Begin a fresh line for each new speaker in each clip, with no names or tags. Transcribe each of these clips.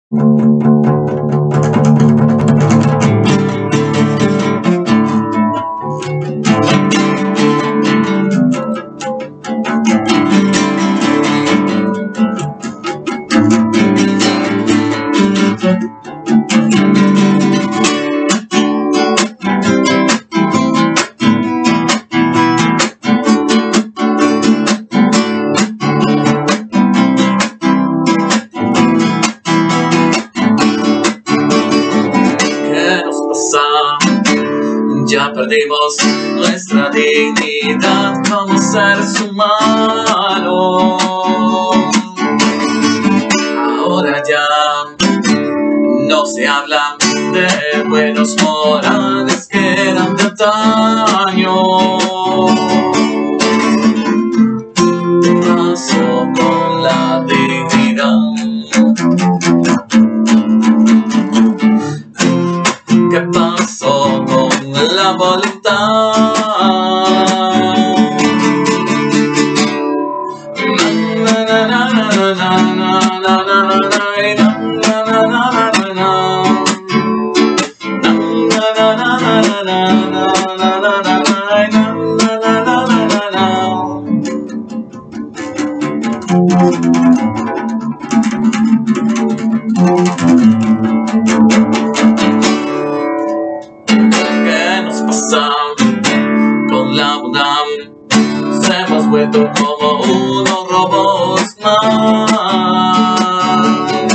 Ya perdimos nuestra dignidad como seres humanos. Ahora ya no se habla de buenos morales que eran de antaño. ¿Qué pasó con la dignidad? ¿Qué pasó con la voluntad? ¿Qué nos pasa con la bondad? Se hemos vuelto como unos robots más.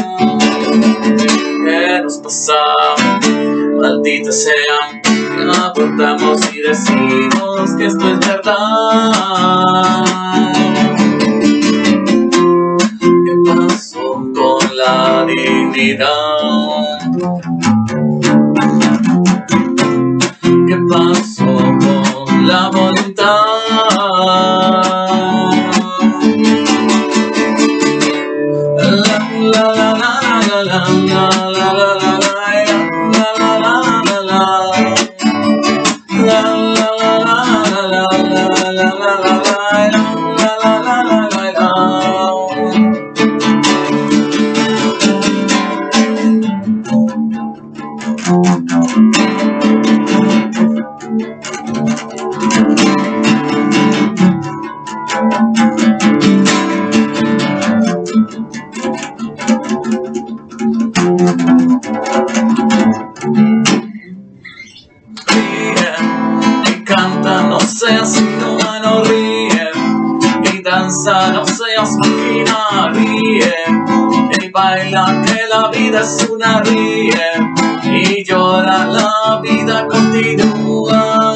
¿Qué nos pasa? Maldita sea, aportamos y decimos que esto es verdad. ¿Qué pasó con la dignidad? ¿Qué pasó con la voluntad? Canta, no seas inhumano, ríe. Y danza, no seas máquina, ríe. Y baila, que la vida es una, ríe. Y llora, la vida continúa.